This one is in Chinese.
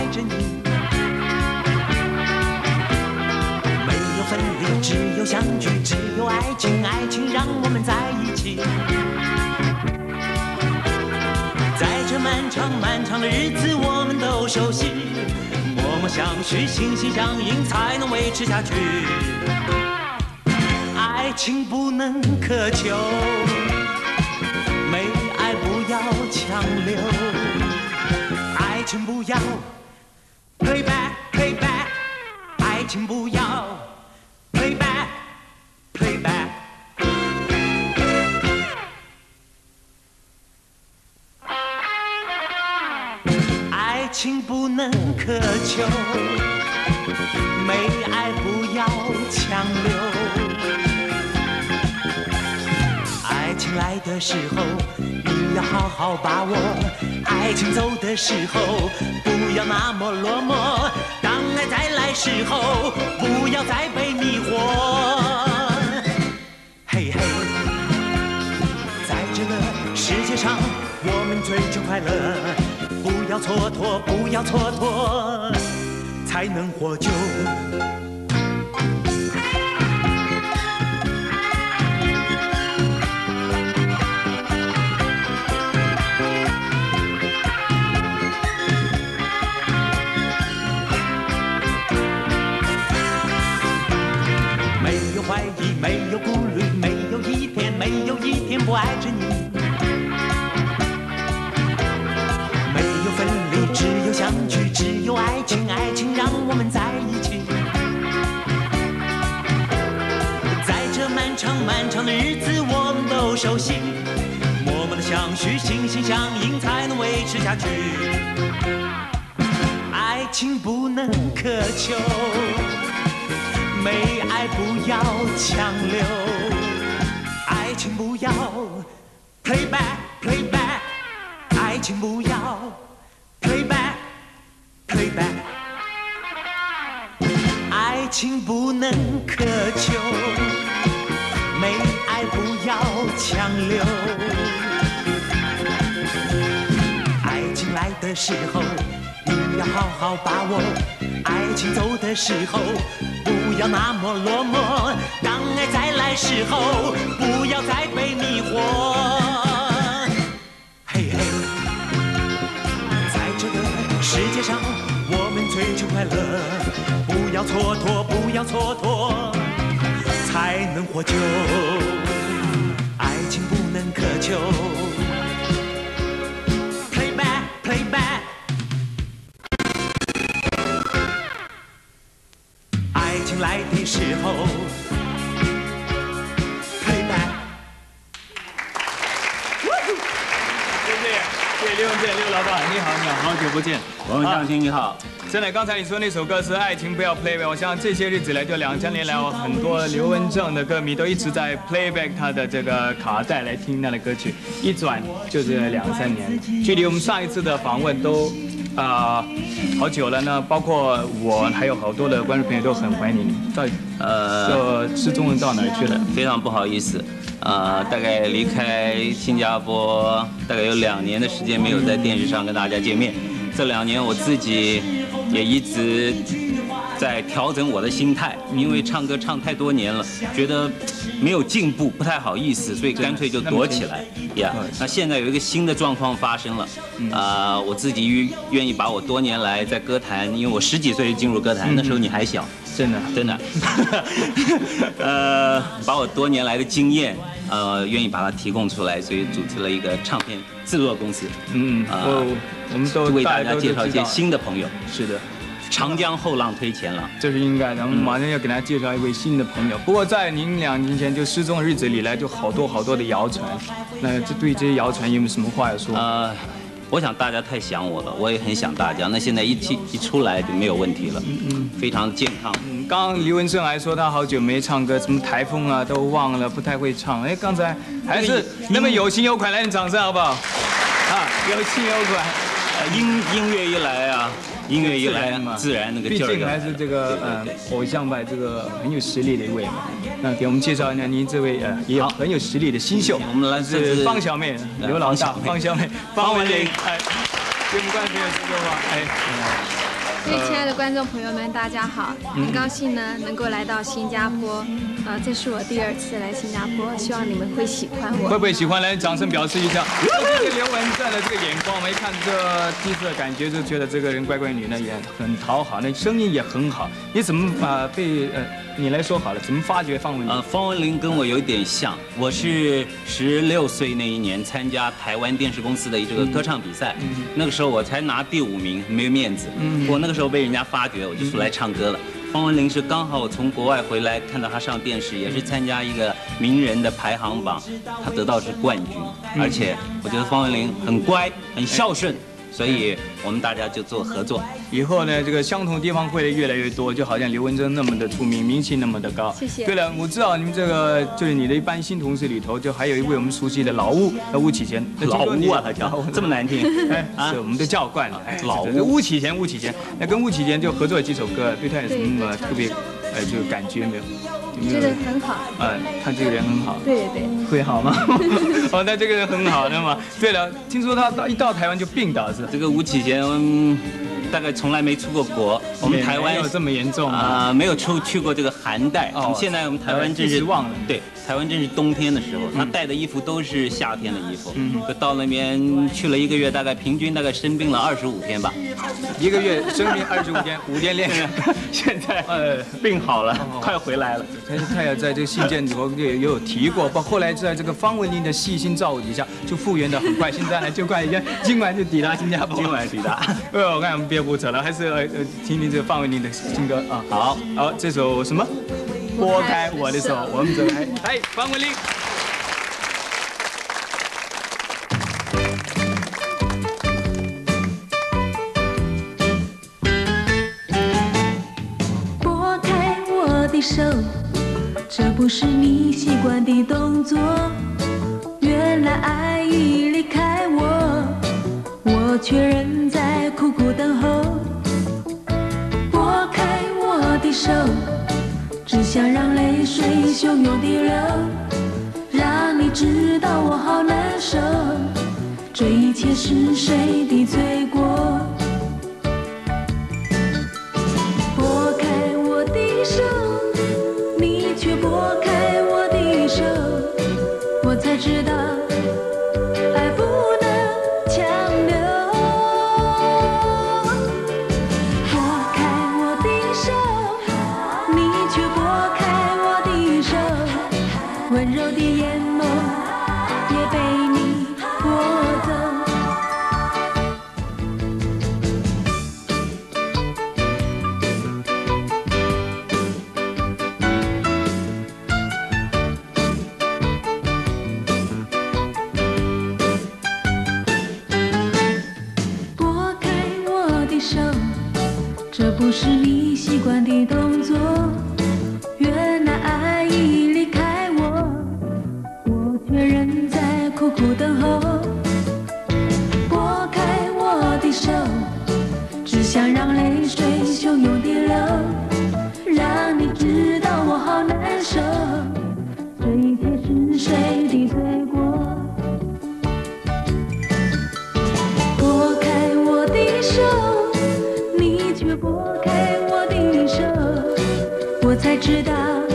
着你。没有分离，只有相聚，只有爱情，爱情让我们在一起。在这漫长漫长的日子，我们都熟悉，默默相许，心心相印，才能维持下去。爱情不能苛求，没爱不要强留，爱情不要 play back play back， 爱情不要 play back play back。爱情不能苛求，没爱不要强留。爱情来的时候，你要好好把握；爱情走的时候，不要那么落寞。当爱再来时候，不要再被迷惑。嘿嘿，在这个世界上，我们追求快乐。不要蹉跎，不要蹉跎，才能获救。没有怀疑，没有顾虑，没有一天不爱着你。只有相聚，只有爱情，爱情让我们在一起。在这漫长漫长的日子，我们都熟悉，默默的相许，心心相印，才能维持下去。爱情不能苛求，没爱不要强留，爱情不要 play back play back， 爱情不要play back play back， 爱情不能苛求，没爱不要强留。爱情来的时候，你要好好把握；爱情走的时候，不要那么落寞。当爱再来时候，不要再被迷惑。世界上，我们追求快乐，不要蹉跎，不要蹉跎，才能获救。爱情不能苛求 ，play back play back， 爱情来的时候 ，play back。 谢谢刘文健，刘老大，你好，你好，好久不见。 王向清你好。 真的，刚才你说那首歌是《爱情不要 playback》，我想这些日子来，就2000年来，很多刘文正的歌迷都一直在 playback 他的这个卡带来听他的歌曲，一转就是2、3年，距离我们上一次的访问都好久了呢。包括我还有好多的观众朋友都很怀念你，到底失踪人到哪去了？ 非常不好意思。大概离开新加坡大概有2年的时间没有在电视上跟大家见面。这2年我自己也一直在调整我的心态，因为唱歌唱太多年了，觉得没有进步，不太好意思，所以干脆就躲起来呀。那现在有一个新的状况发生了，我自己愿意把我多年来在歌坛，因为我10几岁就进入歌坛，那时候你还小， 真的， 把我多年来的经验。愿意把它提供出来，所以组织了一个唱片制作公司。 我们都为大家介绍一些新的朋友。 是的， 长江后浪推前浪， 这是应该的。我们马上要给大家介绍一位新的朋友。不过在您2年前就失踪的日子里来，就好多的谣传。那对这些谣传有没有什么话要说？ 我想大家太想我了，我也很想大家。那现在一出来就没有问题了，非常健康。 刚刚刘文正还说他好久没唱歌，什么台风啊都忘了，不太会唱。哎，刚才还是那么有情有款，来点掌声好不好？有情有款。 音乐一来啊，音乐一来自然那个劲儿。 毕竟还是这个偶像派这个很有实力的一位嘛。那给我们介绍一下您这位也有很有实力的新秀。 我们来自方小妹、刘老大、方小妹、方文琳。哎，给我们观众朋友说说话。哎。 各位亲爱的观众朋友们，大家好！很高兴呢能够来到新加坡，这是我第2次来新加坡，希望你们会喜欢我。 会不会喜欢？来，掌声表示一下。这个刘文正的这个眼光，我们一看这第一次的感觉，就觉得这个人乖乖女呢也很讨好，那声音也很好。你怎么你来说好了，怎么发掘方文琳？ 方文琳跟我有点像，我是16岁那一年参加台湾电视公司的这个歌唱比赛，那个时候我才拿第5名，没有面子。我那个时候被人家发掘，我就出来唱歌了。方文琳是刚好我从国外回来，看到她上电视，也是参加一个名人的排行榜，她得到是冠军。而且我觉得方文琳很乖，很孝顺。所以我们大家就做合作。 以后呢，这个相同地方会越来越多，就好像刘文正那么的出名，名气那么的高。 谢谢。 对了，我知道你们这个就是你的一班新同事里头，就还有一位我们熟悉的老巫，巫启贤。 老巫啊，他叫这么难听。 是我们的教官。 老巫。 巫启贤，那跟巫启贤就合作了几首歌，对他有什么特别就感觉没有？ 我觉得很好。 他这个人很好。 对。 会好吗？哦，那这个人很好的嘛。对了，听说他一到台湾就病倒是？ 这个巫启贤大概从来没出过国。我们台湾有这么严重没有去过这个寒带。现在我们台湾真是忘了。 对，台湾真是冬天的时候，他带的衣服都是夏天的衣服。就到那边去了1个月，大概平均生病了25天吧。 1个月生病25天，5天练。 现在病好了，快回来了。 他也在这个信件里头也有提过，后来在这个方文琳的细心照顾底下，就复原的很快。现在呢，就快今晚就抵达新加坡。 今晚抵达。 我看我们别胡扯了，还是听听这个方文琳的新歌啊。好，这首什么？拨开我的手，我们走来，方文琳。 拨开我的手，这不是你习惯的动作。原来爱已离开我，我却仍在苦苦等候。拨开我的手，只想让泪水汹涌地流，让你知道我好难受。这一切是谁的罪过？拨开我的手，你却拨开我的手，我才知道爱不能强留。拨开我的手，你却拨开我的手，温柔的眼眸也被你拨走。拨开我的手，这不是你习惯的动作。原来爱已离开我，我却仍在苦苦等候。拨开我的手，只想让泪水汹涌地流，让你知道我好难受。这一切是谁的罪过？拨开我的手，你却拨开我的手，我才知道